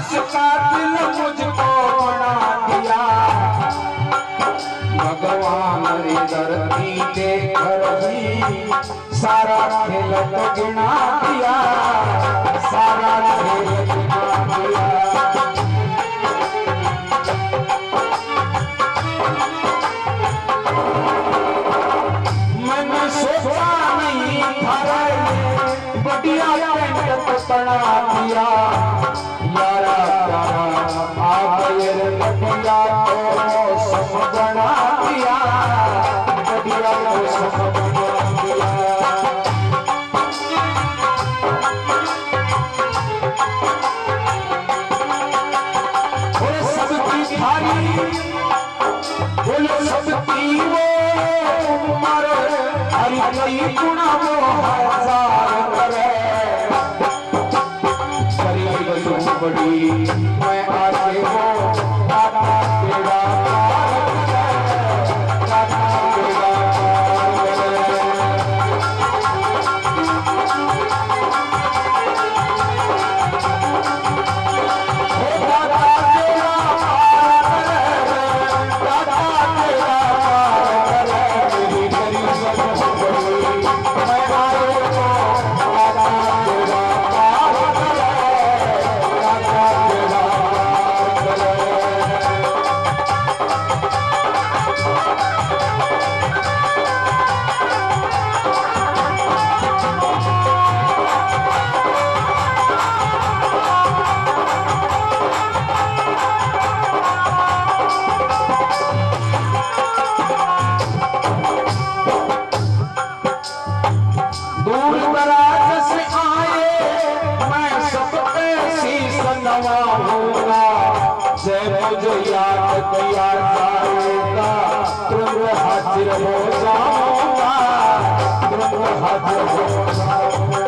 जिसका दिल मुझको बना दिया, भगवान रे धरती देकर ही सारा खेल तो गिना दिया, सारा खेल गिना दिया। मैंने सोचा नहीं था बढ़िया पड़ा दिया, यारा आप ये बढ़िया मौसम बना दिया, बढ़िया मौसम बना दिया। बोले सबकी थारी, बोले सबकी वो उम्र, हरी कई गुना वो हजार करे, बड़ी मैं आगे हो दादा तेरा दादा तेरा मुझे याद किया जाएगा, तुम हाजिर हो जाऊंगा, तुम हाजिर हो जाऊंगा।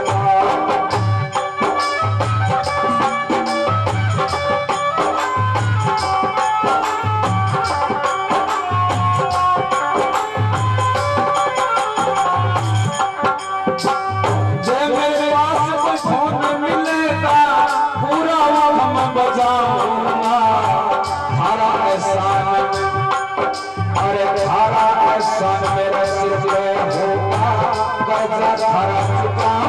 जब मेरे पास कोई फोन मिलेगा, पूरा हम बजाऊंगा, अरे थारा एहसान मेरे सिर पे होगा, कर्जा थारा चुका